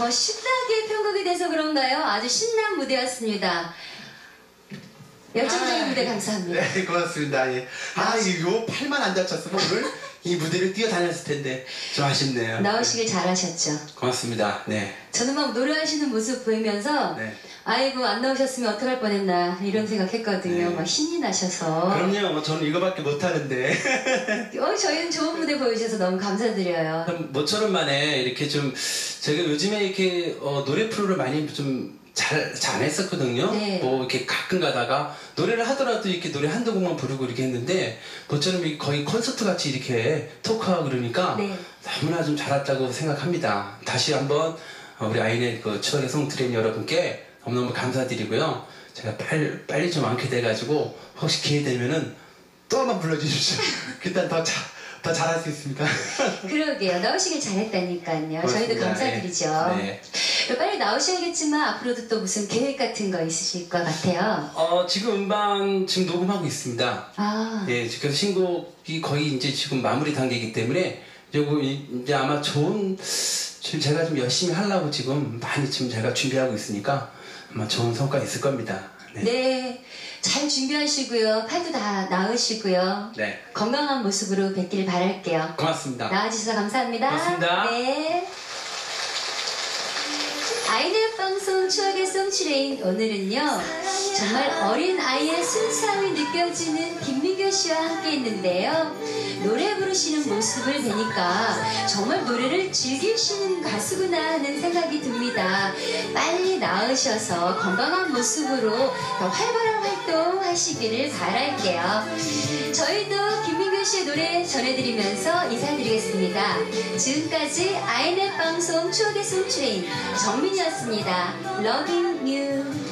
더 신나게 편곡이 돼서 그런가요? 아주 신난 무대였습니다. 열정적인 무대 감사합니다. 네, 고맙습니다. 예. 이거 팔만 안 다쳤으면 오늘 이 무대를 뛰어다녔을 텐데 좀 아쉽네요. 나오시길 잘하셨죠? 고맙습니다. 네. 저는 막 노래하시는 모습 보이면서 네. 아이고 안 나오셨으면 어떡할 뻔했나 이런 생각했거든요. 네. 막 신이 나셔서. 그럼요. 저는 이거밖에 못하는데. 저희는 좋은 무대 보여주셔서 너무 감사드려요. 모처럼 만에 이렇게 좀 제가 요즘에 이렇게 노래 프로를 많이 좀 잘 안 했었거든요. 네. 뭐 이렇게 가끔 가다가 노래를 하더라도 이렇게 노래 한두 곡만 부르고 이렇게 했는데 모처럼 거의 콘서트 같이 이렇게 토크하고 그러니까 네. 너무나 좀 잘했다고 생각합니다. 다시 한번 우리 아이네 그 추억의 송트레인 여러분께 너무너무 감사드리고요. 제가 빨리 좀 완쾌 돼가지고 혹시 기회 되면은 또 한번 불러주십시오. 그땐 더 잘할 수 있습니까? 그러게요. 나오시길 잘했다니까요. 저희도 고맙습니다. 감사드리죠. 네. 빨리 나오셔야겠지만 앞으로도 또 무슨 계획 같은 거 있으실 것 같아요. 지금 음반 지금 녹음하고 있습니다. 아, 네, 그래서 신곡이 거의 이제 지금 마무리 단계이기 때문에 요거 이제 아마 지금 제가 좀 열심히 하려고 지금 많이 지금 제가 준비하고 있으니까 아마 좋은 성과 있을 겁니다. 네. 네. 잘 준비하시고요. 팔도 다 나으시고요. 네. 건강한 모습으로 뵙길 바랄게요. 고맙습니다. 나와주셔서 감사합니다. 고맙습니다. 네. 아이들 방송 추억의 송출레인 오늘은요 정말 어린 아이의 순수함이 느껴지는 김민교 씨와 함께 했는데요. 노래 부르시는 모습을 뵈니까 정말 노래를 즐기시는 가수구나 하는 생각이 듭니다. 빨리 나으셔서 건강한 모습으로 더 활발한 활동 하시기를 바랄게요. 저희도 김민교 씨의 노래 전해드리면서 인사드리겠습니다. 지금까지 아이넷 방송 추억의 송출레인 정민이었습니다. Loving you.